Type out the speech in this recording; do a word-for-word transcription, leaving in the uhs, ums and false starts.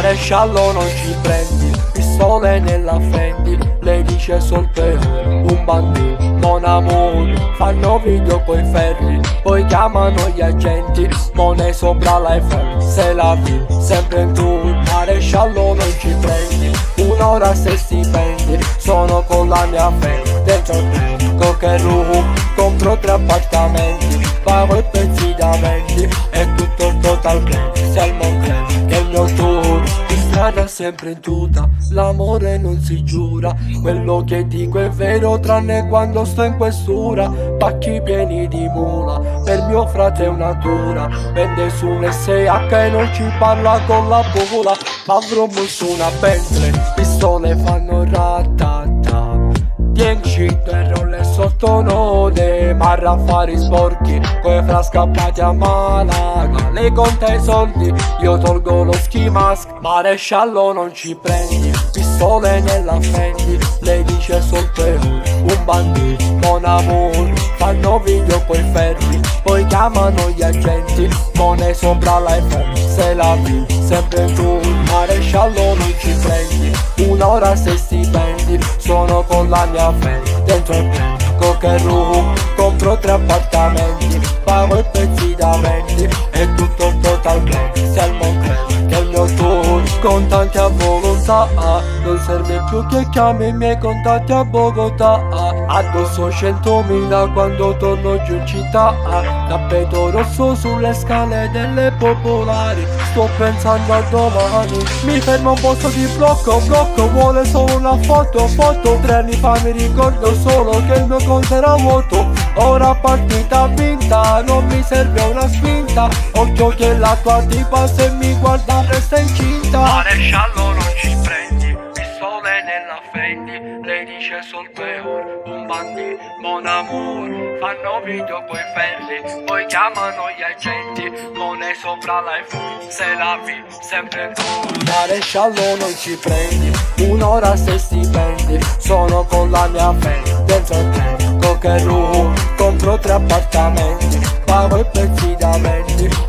maresciallo non ci prendi, pistole nella Fendi, lei dice soltanto un bandito, mon amore. Fanno video coi ferri, poi chiamano gli agenti, money sopra l'iPhone, se la vi, sempre in tour. Maresciallo non ci prendi, un'ora se stipendi, sono con la mia Fendi, dentro il blocco che room, compro tre appartamenti, pago i pezzi da venti, e tutto il total plan, sia il Moncler che il mio tour. In strada sempre in tuta, l'amore non si giura, quello che dico è vero tranne quando sto in questura. Pacchi pieni di mula, per mio frate è una cura, vende su un S H e non ci parla con la bula. Ma avrò su una Bentley, pistole fanno ratata, dieci e rolle sotto node, marra affari sporchi, coi fra scappati a Malaga, lei conta i soldi, io tolgo lo ski mask. Maresciallo non ci prendi, pistole nella Fendi, lei dice soltanto un bandito, mon amore. Fanno video coi ferri, poi chiamano gli agenti, money sopra l'iPhone, se la vi, sempre in tour. Maresciallo non ci prendi, un'ora se stipendi, sono con la mia Fendi, dentro il blocco che room, compro tre appartamenti, pago i pezzi da venti, e tutto il total plan, sia il Moncler che il mio tour. Contanti a volontà, non serve più che chiami i miei contatti a Bogotà, addosso centomila quando torno giù in città, tappeto rosso sulle scale delle popolari, sto pensando a domani, mi fermo un posto di blocco, blocco, vuole solo una foto, foto. Tre anni fa mi ricordo solo che il mio conto era vuoto, ora partita vinta, non mi serve una spinta, occhio che la tua tipa se mi guarda resta incinta. Maresciallo non ci prendi, pistole nella Fendi, lei dice soltanto un bandito, mon amore. Fanno video coi ferri, poi chiamano gli agenti, money sopra l'iPhone, se la vi, sempre in tour. Maresciallo non ci prendi, un'ora se stipendi, sono con la mia Fendi, dentro il blocco che room, compro tre appartamenti, pago i pezzi da venti,